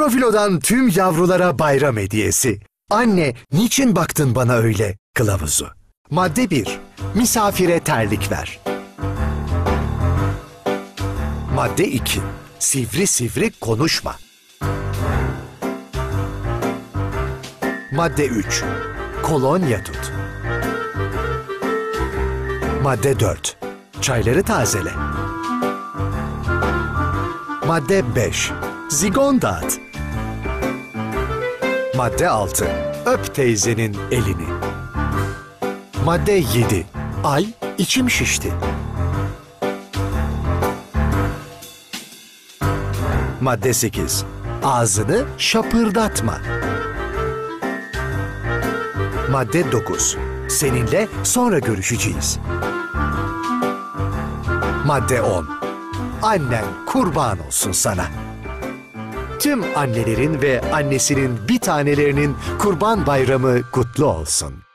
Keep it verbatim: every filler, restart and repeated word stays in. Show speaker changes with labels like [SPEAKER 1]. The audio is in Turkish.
[SPEAKER 1] Profilo'dan tüm yavrulara bayram hediyesi. Anne, niçin baktın bana öyle? Kılavuzu. Madde bir. Misafire terlik ver. Madde iki. Sivri sivri konuşma. Madde üç. Kolonya tut. Madde dört. Çayları tazele. Madde beş. Zigon dağıt. Madde altı. Öp teyzenin elini. Madde yedi. Ay, içim şişti. Madde sekiz. Ağzını şapırdatma. Madde dokuz. Seninle sonra görüşeceğiz. Madde on. Annen kurban olsun sana. Tüm annelerin ve annesinin bir tanelerinin Kurban Bayramı kutlu olsun.